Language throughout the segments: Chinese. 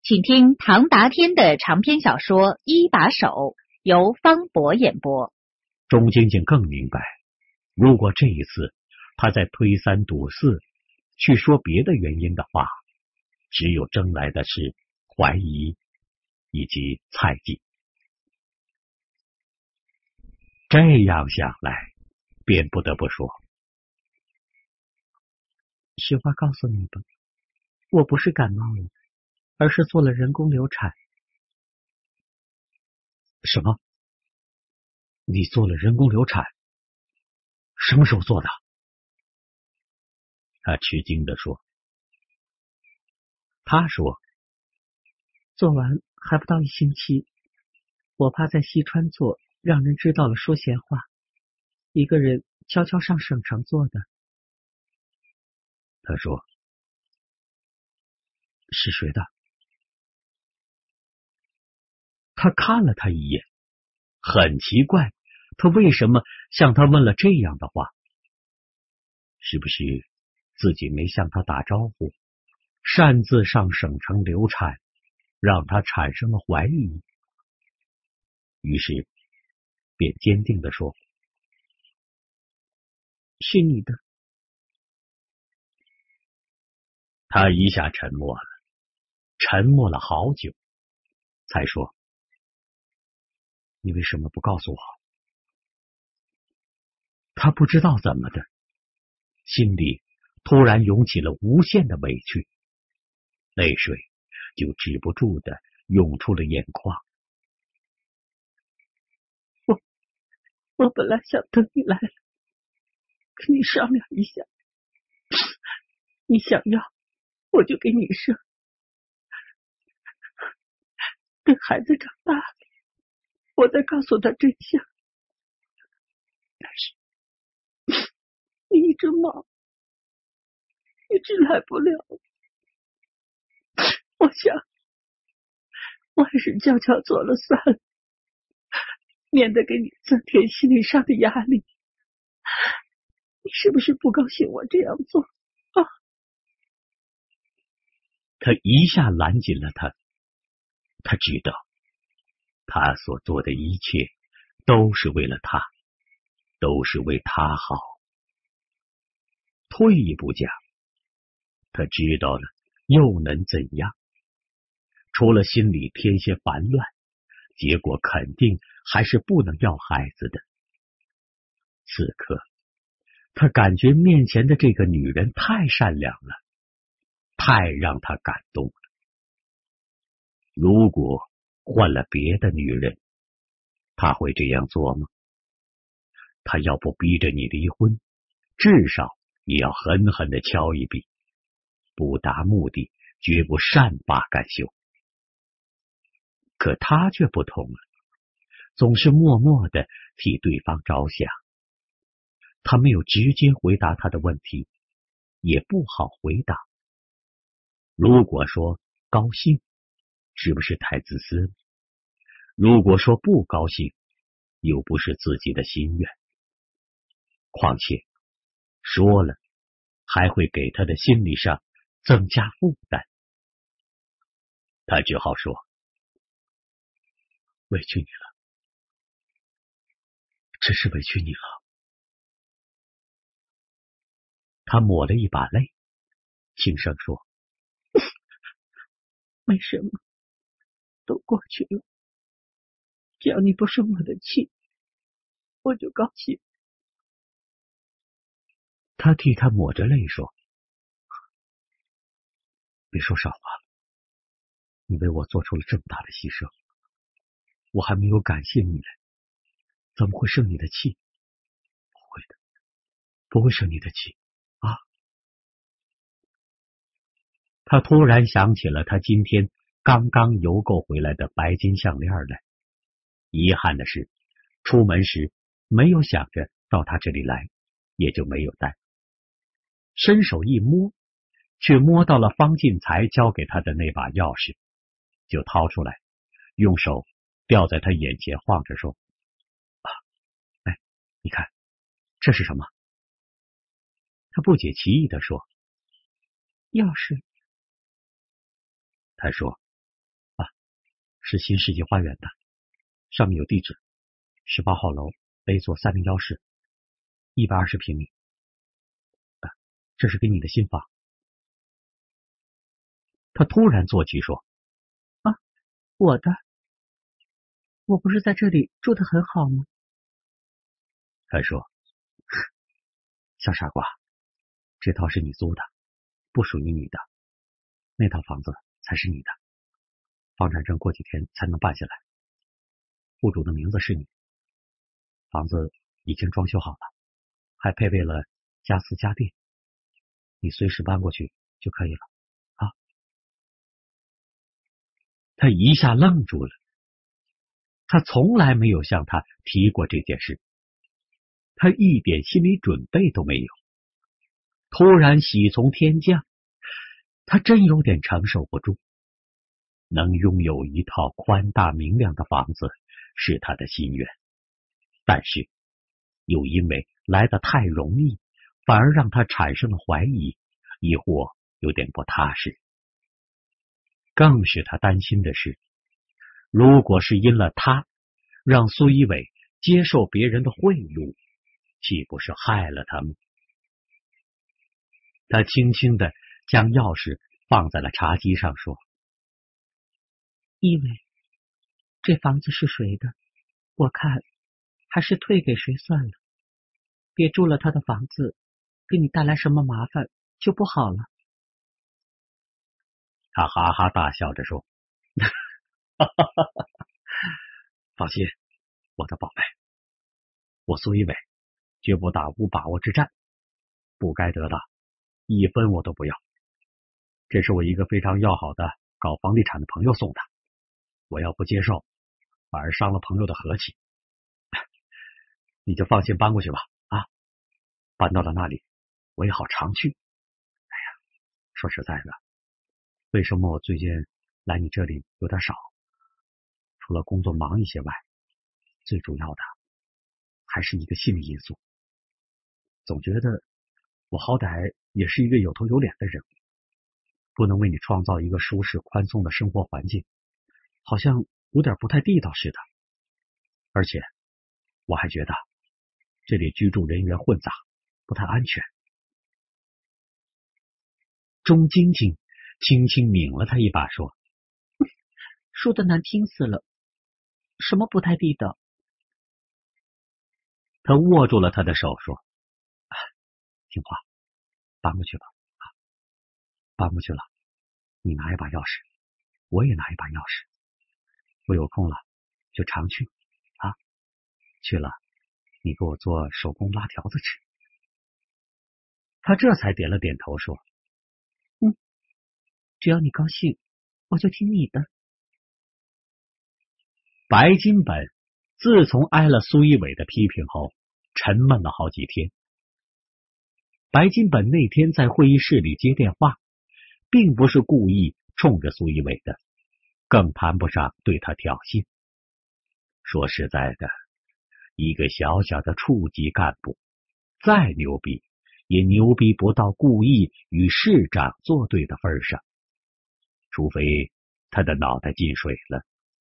请听唐达天的长篇小说《一把手》，由方博演播。 钟晶晶更明白，如果这一次他在推三堵四去说别的原因的话，只有争来的是怀疑以及猜忌。这样想来，便不得不说， 实话告诉你吧，我不是感冒了，而是做了人工流产。 什么？你做了人工流产？什么时候做的？他吃惊地说。他说， 做完还不到1星期，我怕在西川做，让人知道了说闲话，一个人悄悄上省城做的。 他说，是谁的？他看了他一眼，很奇怪，他为什么向他问了这样的话？是不是自己没向他打招呼，擅自上省城流产，让他产生了怀疑？于是便坚定地说， 是你的。 他一下沉默了，沉默了好久，才说，你为什么不告诉我？他不知道怎么的，心里突然涌起了无限的委屈，泪水就止不住的涌出了眼眶。 我本来想等你来了，跟你商量一下，你想要我就给你生，等孩子长大了，我再告诉他真相。但是你一直忙，一直来不了，我想我还是悄悄做了算了，免得给你增添心理上的压力。你是不是不高兴我这样做啊？ 他一下拦紧了他，他知道他所做的一切都是为了他，都是为他好。退一步讲，他知道了又能怎样？除了心里添些烦乱，结果肯定还是不能要孩子的。此刻他感觉面前的这个女人太善良了，太让他感动了。如果换了别的女人，他会这样做吗？他要不逼着你离婚，至少也要狠狠的敲一笔，不达目的绝不善罢甘休。可他却不同了，总是默默的替对方着想。他没有直接回答他的问题，也不好回答。如果说高兴，是不是太自私？如果说不高兴，又不是自己的心愿。况且说了，还会给他的心理上增加负担。他只好说，委屈你了，真是委屈你了。他抹了一把泪，轻声说， 没什么，都过去了，只要你不生我的气，我就高兴。 他替他抹着泪说，别说傻话了，你为我做出了这么大的牺牲，我还没有感谢你呢，怎么会生你的气？不会的，不会生你的气啊！他突然想起了他今天刚刚邮购回来的白金项链来，遗憾的是，出门时没有想着到他这里来，也就没有带。伸手一摸，却摸到了方进财交给他的那把钥匙，就掏出来，用手吊在他眼前晃着说，哎，你看这是什么？他不解其意地说， 钥匙。 他说， 是新世纪花园的，上面有地址，18号楼 A 座301室，120平米。这是给你的新房。他突然坐起说：“ 啊，我的？我不是在这里住得很好吗？” 他说：“小傻瓜，这套是你租的，不属于你的，那套房子才是你的。房产证过几天才能办下来，户主的名字是你，房子已经装修好了，还配备了家私家电，你随时搬过去就可以了啊。”他一下愣住了，他从来没有向他提过这件事，他一点心理准备都没有。突然喜从天降，他真有点承受不住。能拥有一套宽大明亮的房子是他的心愿，但是又因为来得太容易，反而让他产生了怀疑，亦或有点不踏实。更使他担心的是，如果是因了他让苏一伟接受别人的贿赂，岂不是害了他吗？他轻轻地将钥匙放在了茶几上，说：“ 一伟，这房子是谁的？我看还是退给谁算了，别住了他的房子，给你带来什么麻烦就不好了。” 他哈哈大笑着说：“放心，我的宝贝，我苏一伟绝不打无把握之战，不该得的1分我都不要。这是我一个非常要好的搞房地产的朋友送的，我要不接受，反而伤了朋友的和气。你就放心搬过去吧，啊，搬到了那里，我也好常去。哎呀，说实在的，为什么我最近来你这里有点少？除了工作忙一些外，最主要的还是一个心理因素。总觉得我好歹也是一个有头有脸的人，不能为你创造一个舒适宽松的生活环境，好像有点不太地道似的。而且我还觉得这里居住人员混杂，不太安全。”钟晶晶轻轻拧了他一把，说：“ 说的难听死了，什么不太地道？” 他握住了他的手，说：“听话，搬过去吧，搬过去了，你拿一把钥匙，我也拿一把钥匙，我有空了就常去啊，去了你给我做手工拉条子吃。”他这才点了点头，说：“ 只要你高兴，我就听你的。” 白金本自从挨了苏一伟的批评后，沉闷了好几天。白金本那天在会议室里接电话，并不是故意冲着苏一伟的，更谈不上对他挑衅。说实在的，一个小小的处级干部，再牛逼，也牛逼不到故意与市长作对的份上，除非他的脑袋进水了。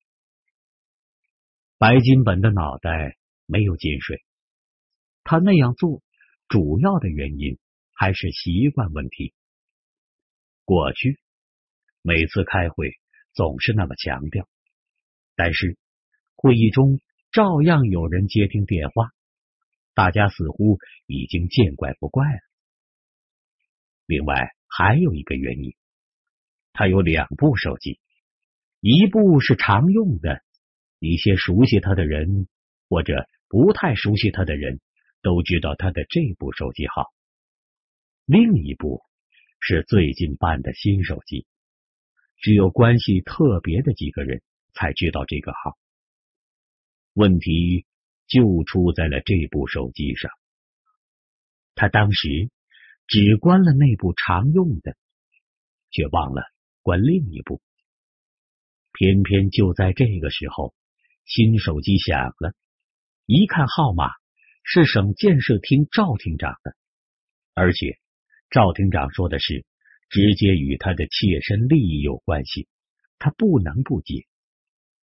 白金本的脑袋没有进水，他那样做主要的原因还是习惯问题。过去每次开会总是那么强调，但是会议中照样有人接听电话，大家似乎已经见怪不怪了。另外还有一个原因，他有2部手机，一部是常用的，一些熟悉他的人或者不太熟悉他的人都知道他的这部手机号，另一部是最近办的新手机，只有关系特别的几个人才知道这个号。问题就出在了这部手机上，他当时只关了那部常用的，却忘了关另一部。偏偏就在这个时候，新手机响了，一看号码是省建设厅赵厅长的，而且赵厅长说的是直接与他的切身利益有关系，他不能不接。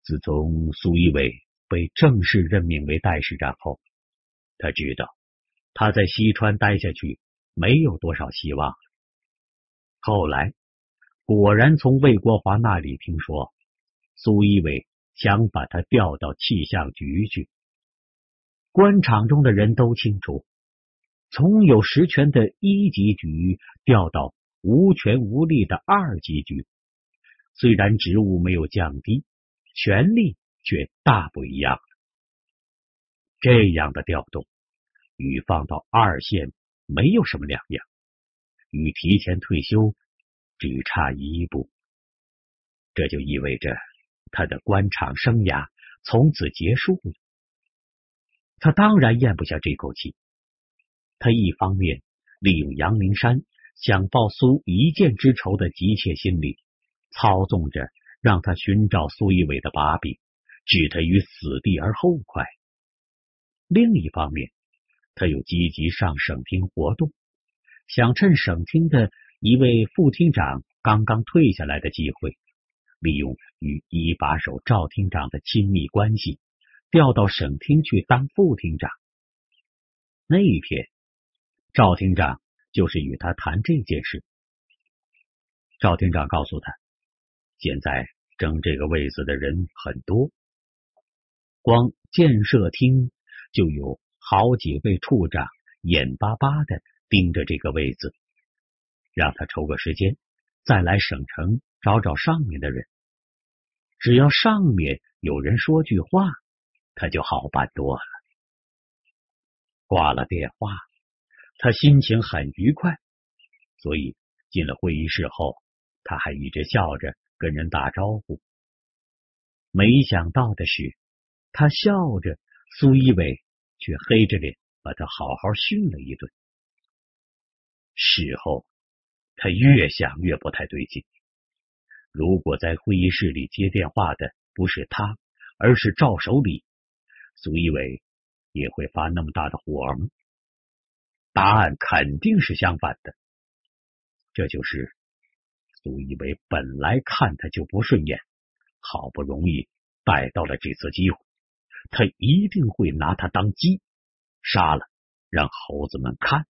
自从苏一伟被正式任命为代市长后，他知道他在西川待下去没有多少希望。后来果然从魏国华那里听说，苏一伟想把他调到气象局去。官场中的人都清楚，从有实权的1级局调到无权无力的2级局，虽然职务没有降低，权力却大不一样。这样的调动与放到2线没有什么两样，与提前退休只差一步。这就意味着他的官场生涯从此结束了。他当然咽不下这口气，他一方面利用杨明山想报苏一箭之仇的急切心理，操纵着让他寻找苏一伟的把柄，置他于死地而后快。另一方面，他又积极上省厅活动，想趁省厅的一位副厅长刚刚退下来的机会，利用与一把手赵厅长的亲密关系，调到省厅去当副厅长。那一天，赵厅长就是与他谈这件事。赵厅长告诉他，现在争这个位子的人很多，光建设厅就有好几位处长眼巴巴的盯着这个位子，让他抽个时间再来省城找找上面的人。只要上面有人说句话，他就好办多了。挂了电话，他心情很愉快，所以进了会议室后，他还一直笑着跟人打招呼。没想到的是，他笑着，苏一伟却黑着脸把他好好训了一顿。事后他越想越不太对劲，如果在会议室里接电话的不是他，而是赵守礼，苏一伟也会发那么大的火吗？答案肯定是相反的。这就是苏一伟本来看他就不顺眼，好不容易逮到了这次机会，他一定会拿他当鸡，杀了让猴子们看。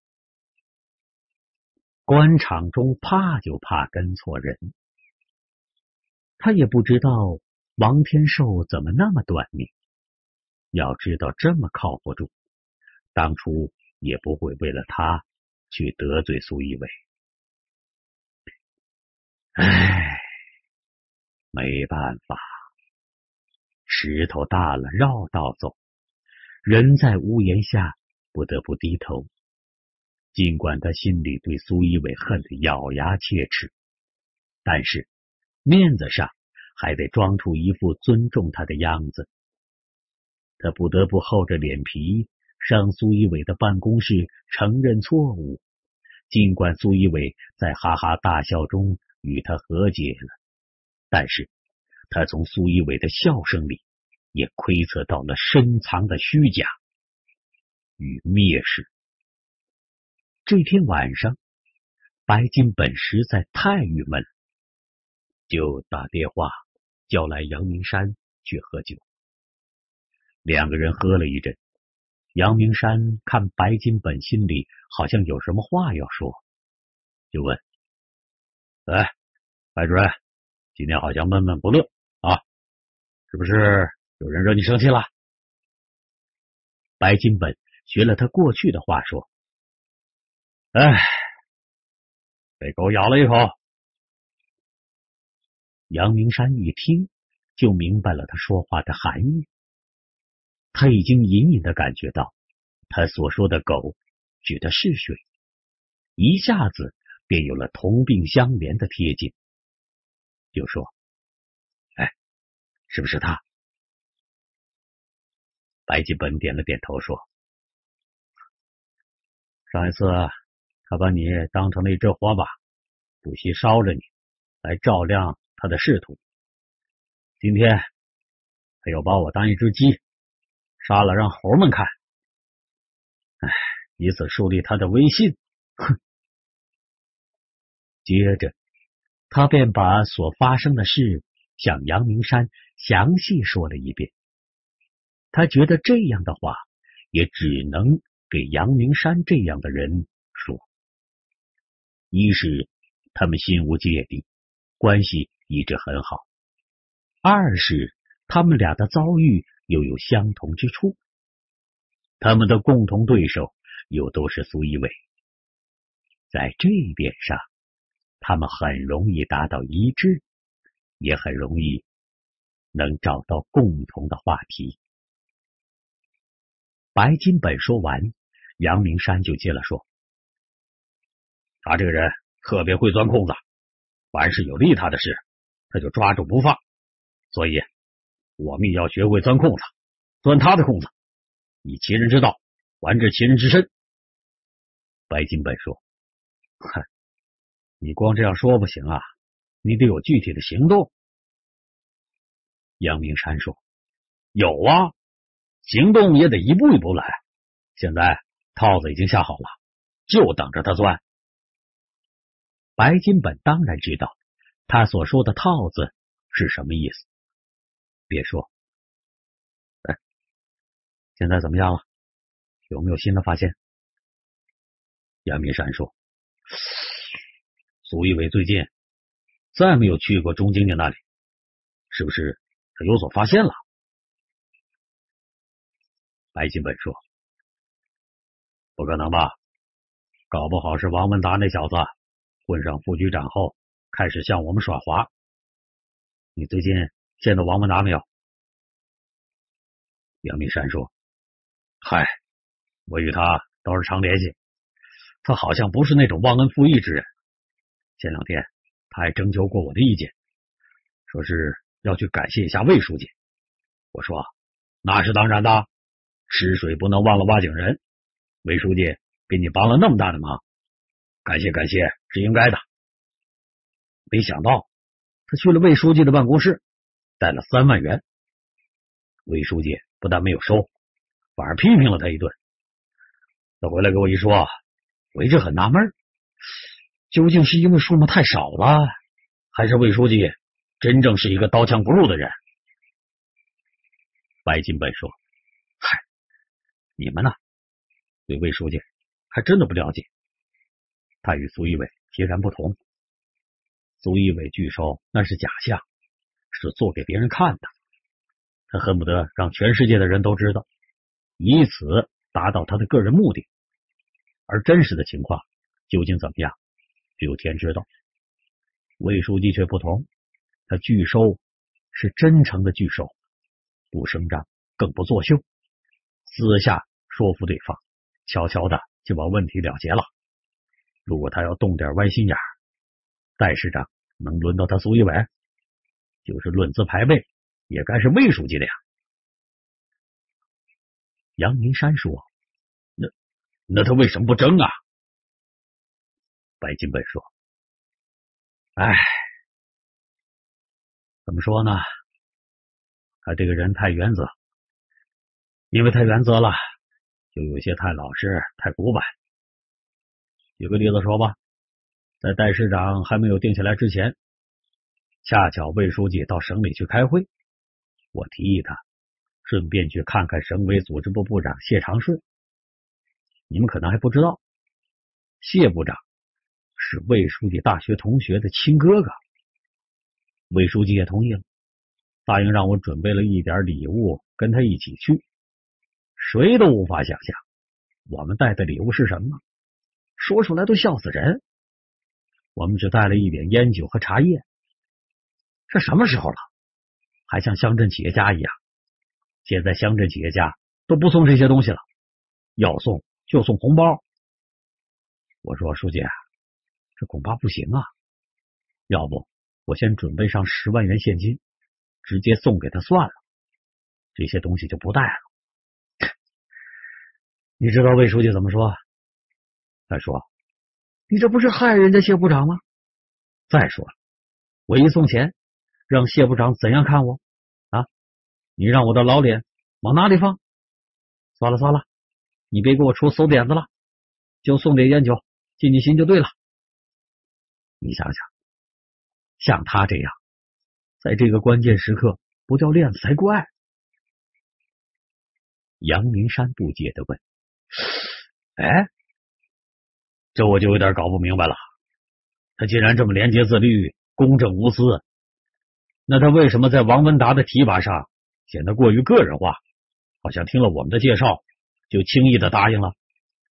官场中怕就怕跟错人。他也不知道王天寿怎么那么短命，要知道这么靠不住，当初也不会为了他去得罪苏一伟。唉，没办法，石头大了绕道走，人在屋檐下不得不低头。尽管他心里对苏一伟恨得咬牙切齿，但是面子上还得装出一副尊重他的样子。他不得不厚着脸皮上苏一伟的办公室承认错误，尽管苏一伟在哈哈大笑中与他和解了，但是他从苏一伟的笑声里也窥测到了深藏的虚假与蔑视。这天晚上，白金本实在太郁闷了，就打电话叫来杨明山去喝酒。两个人喝了一阵，杨明山看白金本心里好像有什么话要说，就问：哎，白主任，今天好像闷闷不乐啊，是不是有人惹你生气了？白金本学了他过去的话说：哎，被狗咬了一口。杨明山一听就明白了他说话的含义，他已经隐隐的感觉到他所说的狗指的是谁，一下子便有了同病相怜的贴近，就说：哎，是不是他？白金本点了点头说：上一次他把你当成了一只火把，不惜烧着你来照亮他的仕途，今天他又把我当一只鸡，杀了让猴们看，哎，以此树立他的威信。哼！接着他便把所发生的事向杨明山详细说了一遍。他觉得这样的话也只能给杨明山这样的人说。一是他们心无芥蒂，关系一直很好；二是他们俩的遭遇又有相同之处，他们的共同对手又都是苏一伟，在这一点上他们很容易达到一致，也很容易能找到共同的话题。白金本说完，杨明山就接了说：他这个人特别会钻空子，凡是有利他的事他就抓住不放，所以我们也要学会钻空子，钻他的空子，以其人之道还治其人之身。白金本说：哼，你光这样说不行啊，你得有具体的行动。杨明山说：有啊，行动也得一步一步来，现在套子已经下好了，就等着他钻。白金本当然知道他所说的套子是什么意思，别说现在怎么样了？有没有新的发现？杨明山说：苏一伟最近再没有去过钟经理那里，是不是他有所发现了？白金本说：不可能吧，搞不好是王文达那小子混上副局长后开始向我们耍滑。你最近见到王文达没有？杨明山说：嗨，我与他倒是常联系，他好像不是那种忘恩负义之人。前两天他还征求过我的意见，说是要去感谢一下魏书记。我说那是当然的，吃水不能忘了挖井人，魏书记给你帮了那么大的忙，感谢感谢是应该的。没想到他去了魏书记的办公室，带了3万元，魏书记不但没有收，反而批评了他一顿。他回来给我一说，我一直很纳闷，究竟是因为数目太少了，还是魏书记真正是一个刀枪不入的人？白金本说：嗨，你们呢，对魏书记还真的不了解，他与苏一伟截然不同。苏一伟拒收那是假象，是做给别人看的，他恨不得让全世界的人都知道，以此达到他的个人目的。而真实的情况究竟怎么样，只有天知道。魏书记却不同，他拒收是真诚的拒收，不声张，更不作秀，私下说服对方，悄悄的就把问题了结了。如果他要动点歪心眼，戴市长能轮到他苏一伟？就是论资排辈，也该是魏书记的呀。杨明山说：那他为什么不争啊？白金本说：哎，怎么说呢？他这个人太原则，因为太原则了，就有些太老实，太古板。举个例子说吧，在戴市长还没有定下来之前，恰巧魏书记到省里去开会，我提议他顺便去看看省委组织部部长谢长顺。你们可能还不知道，谢部长是魏书记大学同学的亲哥哥。魏书记也同意了，答应让我准备了一点礼物跟他一起去。谁都无法想象我们带的礼物是什么，说出来都笑死人。我们只带了一点烟酒和茶叶，这什么时候了，还像乡镇企业家一样。现在乡镇企业家都不送这些东西了，要送就送红包。我说书记，这恐怕不行啊，要不我先准备上10万元现金，直接送给他算了，这些东西就不带了。你知道魏书记怎么说？他说：你这不是害人家谢部长吗？再说了，我一送钱，让谢部长怎样看我啊？你让我的老脸往哪里放？算了算了，你别给我出馊点子了，就送点烟酒，尽尽心就对了。你想想，像他这样在这个关键时刻不叫链子才怪。杨明山不解地问：哎，这我就有点搞不明白了。他既然这么廉洁自律、公正无私，那他为什么在王文达的提拔上显得过于个人化，好像听了我们的介绍就轻易的答应了？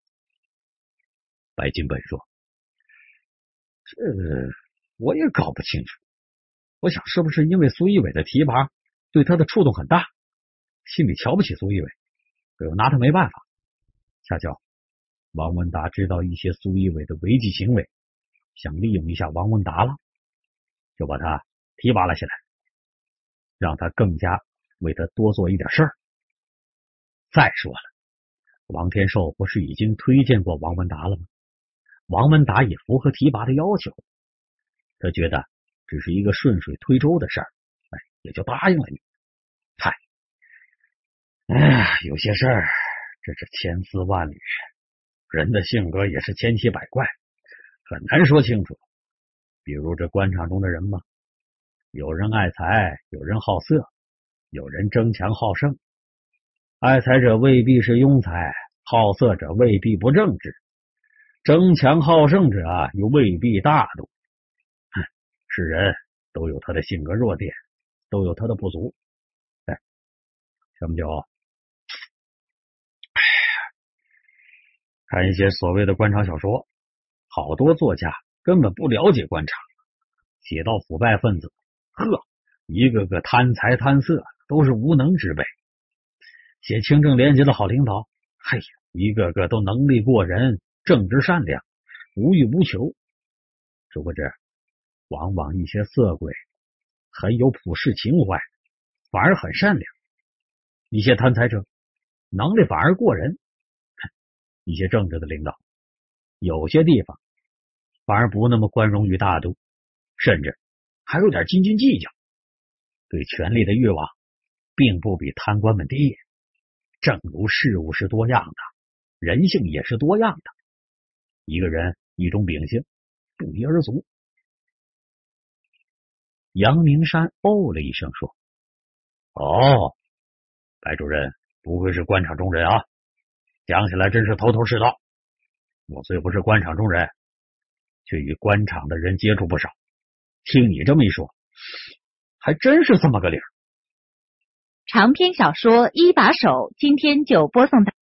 白金本说：这我也搞不清楚。我想是不是因为苏一伟的提拔对他的触动很大，心里瞧不起苏一伟，可又拿他没办法。恰巧王文达知道一些苏一伟的违纪行为，想利用一下王文达了，就把他提拔了起来，让他更加为他多做一点事儿。再说了，王天寿不是已经推荐过王文达了吗？王文达也符合提拔的要求，他觉得只是一个顺水推舟的事儿，也就答应了你。嗨，有些事儿这是千丝万缕，人的性格也是千奇百怪，很难说清楚。比如这官场中的人嘛，有人爱财，有人好色，有人争强好胜。爱财者未必是庸才，好色者未必不正直，争强好胜者又未必大度。是人都有他的性格弱点，都有他的不足。什么叫看一些所谓的官场小说，好多作家根本不了解官场，写到腐败分子，一个个贪财贪色，都是无能之辈；写清正廉洁的好领导，一个个都能力过人，正直善良，无欲无求。殊不知往往一些色鬼很有普世情怀，反而很善良；一些贪财者能力反而过人；一些正直的领导有些地方反而不那么宽容与大度，甚至还有点斤斤计较，对权力的欲望并不比贪官们低。正如事物是多样的，人性也是多样的，一个人一种秉性不一而足。杨明山哦了一声说：白主任不愧是官场中人啊，讲起来真是头头是道。我虽不是官场中人，却与官场的人接触不少，听你这么一说，还真是这么个理儿。 长篇小说《一把手》今天就播送到